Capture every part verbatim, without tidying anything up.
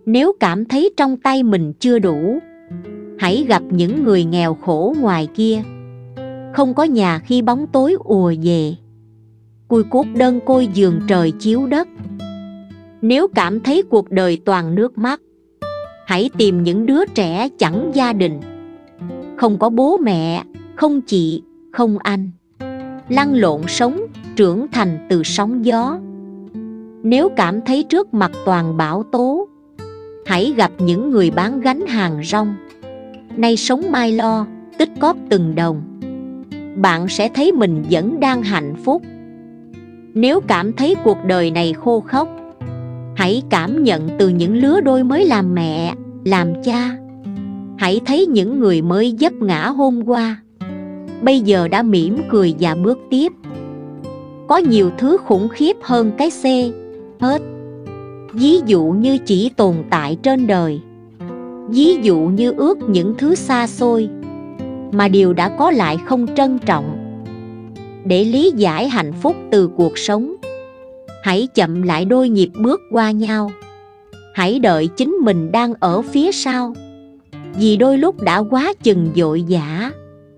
Nếu cảm thấy trong tay mình chưa đủ, hãy gặp những người nghèo khổ ngoài kia, không có nhà khi bóng tối ùa về, cùi cút đơn côi giường trời chiếu đất. Nếu cảm thấy cuộc đời toàn nước mắt, hãy tìm những đứa trẻ chẳng gia đình, không có bố mẹ, không chị, không anh, lăn lộn sống, trưởng thành từ sóng gió. Nếu cảm thấy trước mặt toàn bão tố, hãy gặp những người bán gánh hàng rong, nay sống mai lo, tích cóp từng đồng. Bạn sẽ thấy mình vẫn đang hạnh phúc. Nếu cảm thấy cuộc đời này khô khốc, hãy cảm nhận từ những lứa đôi mới làm mẹ, làm cha. Hãy thấy những người mới vấp ngã hôm qua, bây giờ đã mỉm cười và bước tiếp. Có nhiều thứ khủng khiếp hơn cái xe hết. Ví dụ như chỉ tồn tại trên đời, ví dụ như ước những thứ xa xôi mà điều đã có lại không trân trọng. Để lý giải hạnh phúc từ cuộc sống, hãy chậm lại đôi nhịp bước qua nhau. Hãy đợi chính mình đang ở phía sau, vì đôi lúc đã quá chừng vội vã.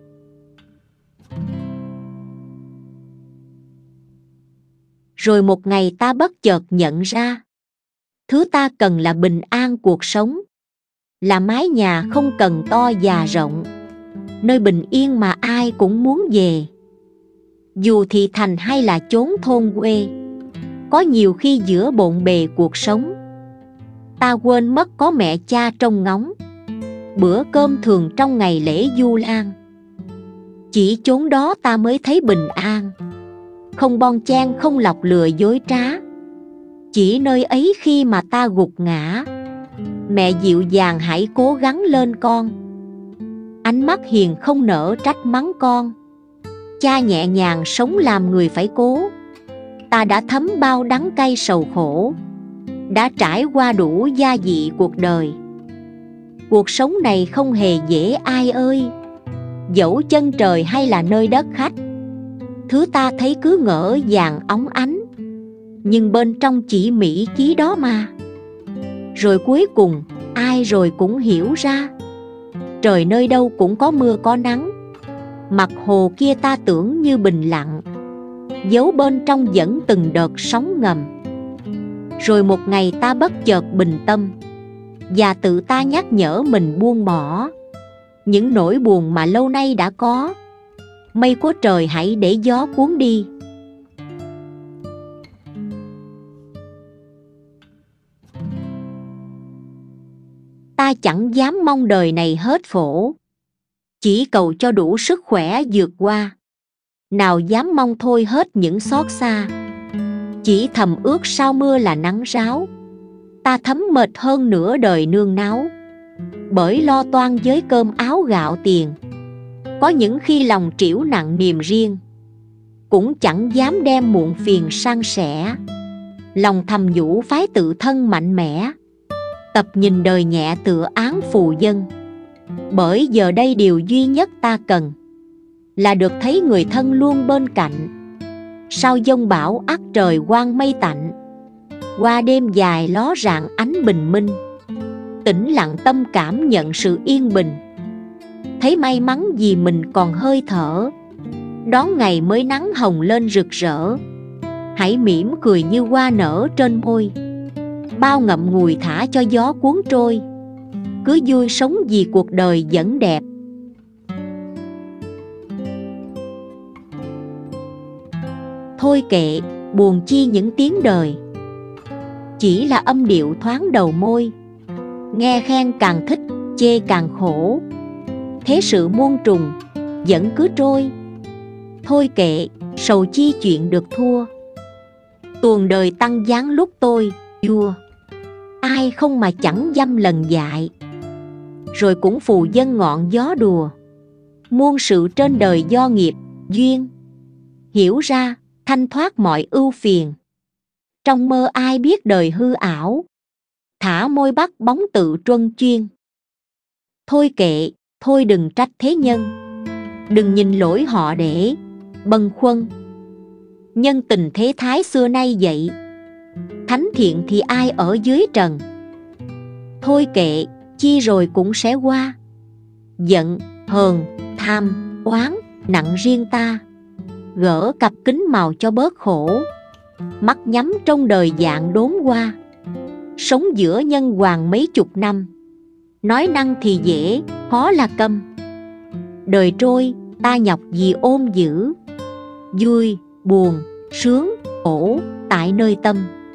Rồi một ngày ta bất chợt nhận ra, thứ ta cần là bình an cuộc sống, là mái nhà không cần to và rộng, nơi bình yên mà ai cũng muốn về. Dù thị thành hay là chốn thôn quê, có nhiều khi giữa bộn bề cuộc sống, ta quên mất có mẹ cha trông ngóng, bữa cơm thường trong ngày lễ Vu Lan. Chỉ chốn đó ta mới thấy bình an, không bon chen, không lọc lừa dối trá. Chỉ nơi ấy khi mà ta gục ngã, mẹ dịu dàng hãy cố gắng lên con. Ánh mắt hiền không nỡ trách mắng con, cha nhẹ nhàng sống làm người phải cố. Ta đã thấm bao đắng cay sầu khổ, đã trải qua đủ gia vị cuộc đời. Cuộc sống này không hề dễ ai ơi, dẫu chân trời hay là nơi đất khách. Thứ ta thấy cứ ngỡ vàng óng ánh, nhưng bên trong chỉ mỹ chí đó mà. Rồi cuối cùng ai rồi cũng hiểu ra, trời nơi đâu cũng có mưa có nắng. Mặt hồ kia ta tưởng như bình lặng, giấu bên trong vẫn từng đợt sóng ngầm. Rồi một ngày ta bất chợt bình tâm, và tự ta nhắc nhở mình buông bỏ những nỗi buồn mà lâu nay đã có. Mây của trời hãy để gió cuốn đi. Ta chẳng dám mong đời này hết phổ, chỉ cầu cho đủ sức khỏe vượt qua. Nào dám mong thôi hết những xót xa, chỉ thầm ước sau mưa là nắng ráo. Ta thấm mệt hơn nửa đời nương náu, bởi lo toan với cơm áo gạo tiền. Có những khi lòng trĩu nặng niềm riêng, cũng chẳng dám đem muộn phiền san sẻ. Lòng thầm nhủ phái tự thân mạnh mẽ, tập nhìn đời nhẹ tựa án phù dân. Bởi giờ đây điều duy nhất ta cần là được thấy người thân luôn bên cạnh. Sau giông bão ắt trời quang mây tạnh, qua đêm dài ló rạng ánh bình minh. Tĩnh lặng tâm cảm nhận sự yên bình, thấy may mắn vì mình còn hơi thở. Đón ngày mới nắng hồng lên rực rỡ, hãy mỉm cười như hoa nở trên môi. Bao ngậm ngùi thả cho gió cuốn trôi, cứ vui sống vì cuộc đời vẫn đẹp. Thôi kệ, buồn chi những tiếng đời, chỉ là âm điệu thoáng đầu môi. Nghe khen càng thích, chê càng khổ, thế sự muôn trùng vẫn cứ trôi. Thôi kệ, sầu chi chuyện được thua, tuồng đời tăng giáng lúc tôi vua. Ai không mà chẳng dăm lần dại, rồi cũng phù dân ngọn gió đùa. Muôn sự trên đời do nghiệp, duyên. Hiểu ra, thanh thoát mọi ưu phiền. Trong mơ ai biết đời hư ảo, thả môi bắt bóng tự truân chuyên. Thôi kệ, thôi đừng trách thế nhân, đừng nhìn lỗi họ để bâng khuâng. Nhân tình thế thái xưa nay vậy, thánh thiện thì ai ở dưới trần. Thôi kệ, chi rồi cũng sẽ qua. Giận, hờn, tham, oán, nặng riêng ta. Gỡ cặp kính màu cho bớt khổ. Mắt nhắm trong đời dạng đốn qua. Sống giữa nhân hoàng mấy chục năm. Nói năng thì dễ, khó là câm. Đời trôi, ta nhọc gì ôm giữ. Vui, buồn, sướng, khổ, tại nơi tâm.